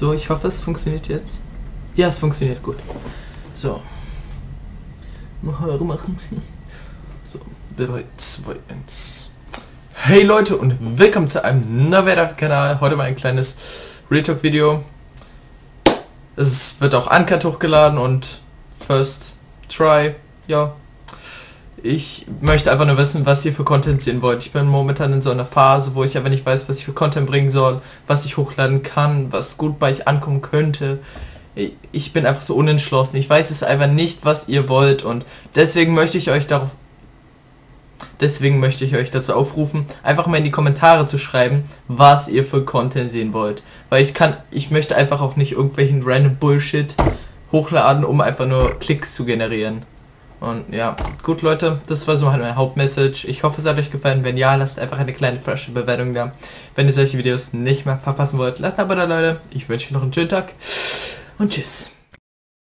So, ich hoffe, es funktioniert jetzt. Ja, es funktioniert gut. So. Mal Haare machen. So, 3, 2, 1. Hey Leute und willkommen zu einem neuen Kanal. Heute mal ein kleines Real Talk Video. Es wird auch uncut hochgeladen und first try, ja. Ich möchte einfach nur wissen, was ihr für Content sehen wollt. Ich bin momentan in so einer Phase, wo ich aber nicht weiß, was ich für Content bringen soll, was ich hochladen kann, was gut bei euch ankommen könnte. Ich bin einfach so unentschlossen. Ich weiß es einfach nicht, was ihr wollt, und deswegen möchte ich euch dazu aufrufen, einfach mal in die Kommentare zu schreiben, was ihr für Content sehen wollt. Weil ich möchte einfach auch nicht irgendwelchen random Bullshit hochladen, um einfach nur Klicks zu generieren. Und ja, gut Leute, das war so meine Hauptmessage. Ich hoffe, es hat euch gefallen. Wenn ja, lasst einfach eine kleine frische Bewertung da. Wenn ihr solche Videos nicht mehr verpassen wollt, lasst ein Abo da, Leute. Ich wünsche euch noch einen schönen Tag und tschüss.